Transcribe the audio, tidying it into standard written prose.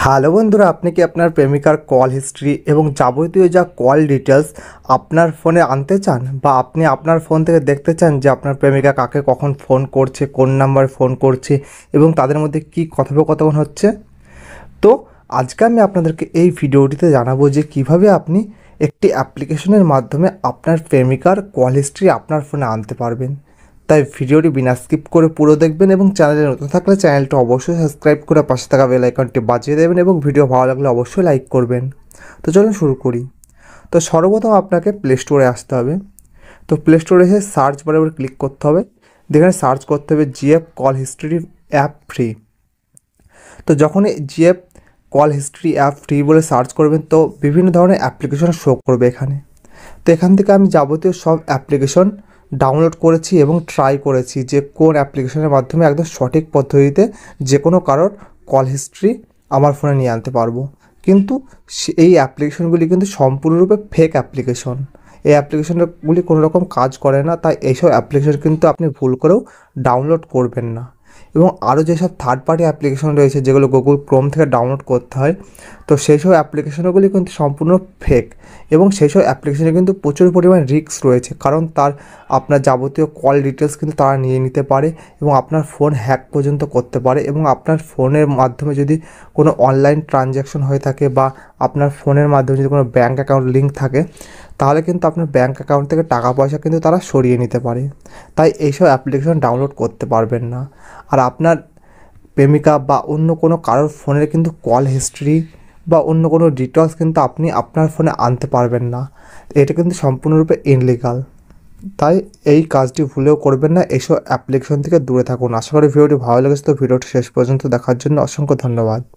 Hello বন্ধুরা, আপনি কি আপনার প্রেমিকার কল হিস্ট্রি এবং যাবতীয় যা কল ডিটেলস আপনার ফোনে আনতে চান, বা আপনি আপনার ফোন থেকে দেখতে চান যে আপনার প্রেমিকা কাকে কখন ফোন করছে, কোন নাম্বারে ফোন করছে এবং তাদের মধ্যে কী কথোপকথন হচ্ছে? তো আজকে আমি আপনাদেরকে এই ভিডিওটিতে জানাবো যে কিভাবে আপনি একটি অ্যাপ্লিকেশনের মাধ্যমে আপনার প্রেমিকার কল হিস্ট্রি আপনার ফোনে আনতে পারবেন। তাই ভিডিওটি বিনা স্কিপ করে পুরো দেখবেন এবং চ্যানেলে নতুন থাকলে চ্যানেলটা অবশ্যই সাবস্ক্রাইব করে পাশে থাকা বেল আইকনটি বাজিয়ে দেবেন এবং ভিডিও ভালো লাগলে অবশ্যই লাইক করবেন। তো চলুন শুরু করি। তো সর্বপ্রথম আপনাকে প্লে স্টোরে আসতে হবে। তো প্লে স্টোরে এসে সার্চ বারে ক্লিক করতে হবে। যেখানে সার্চ করতে হবে GF call history app free. তো যখনই GF call history app free বলে সার্চ করবেন তো বিভিন্ন ধরনের অ্যাপ্লিকেশন শো করবে এখানে। তো এখান থেকে আমি যাবতীয় সব অ্যাপ্লিকেশন ডাউনলোড করেছি এবং ট্রাই করেছি যে কোন অ্যাপ্লিকেশনের মাধ্যমে একদম সঠিক পদ্ধতিতে যে কোনো কারোর কল হিস্ট্রি আমার ফোনে নিয়ে আনতে পারবো। কিন্তু এই অ্যাপ্লিকেশনগুলি কিন্তু সম্পূর্ণরূপে ফেক অ্যাপ্লিকেশন। এই অ্যাপ্লিকেশনগুলি কোনো রকম কাজ করে না, তাই এইসব অ্যাপ্লিকেশন কিন্তু আপনি ভুল করেও ডাউনলোড করবেন না। এবং আরও যেসব থার্ড পার্টি অ্যাপ্লিকেশন রয়েছে যেগুলো গুগল ক্রোম থেকে ডাউনলোড করতে হয়, তো সেই সব অ্যাপ্লিকেশনগুলি কিন্তু সম্পূর্ণ ফেক। এবং সেই সব অ্যাপ্লিকেশনে কিন্তু প্রচুর পরিমাণ রিস্ক রয়েছে, কারণ আপনার যাবতীয় কল ডিটেলস কিন্তু তারা নিয়ে নিতে পারে এবং আপনার ফোন হ্যাক পর্যন্ত করতে পারে। এবং আপনার ফোনের মাধ্যমে যদি কোনো অনলাইন ট্রানজ্যাকশন হয়ে থাকে বা আপনার ফোনের মাধ্যমে যদি কোনো ব্যাঙ্ক অ্যাকাউন্ট লিঙ্ক থাকে, তাহলে কিন্তু আপনার ব্যাঙ্ক অ্যাকাউন্ট থেকে টাকা পয়সা কিন্তু তারা সরিয়ে নিতে পারে। তাই এইসব অ্যাপ্লিকেশন ডাউনলোড করতে পারবেন না। আর আপনার প্রেমিকা বা অন্য কোনো কারোর ফোনের কিন্তু কল হিস্ট্রি বা অন্য কোনো ডিটেলস কিন্তু আপনি আপনার ফোনে আনতে পারবেন না। এটা কিন্তু সম্পূর্ণরূপে ইনলিগাল। তাই এই কাজটি ভুলেও করবেন না, এইসব অ্যাপ্লিকেশন থেকে দূরে থাকুন। আশা করি ভিডিওটি ভালো লেগেছে। তো ভিডিওটি শেষ পর্যন্ত দেখার জন্য অসংখ্য ধন্যবাদ।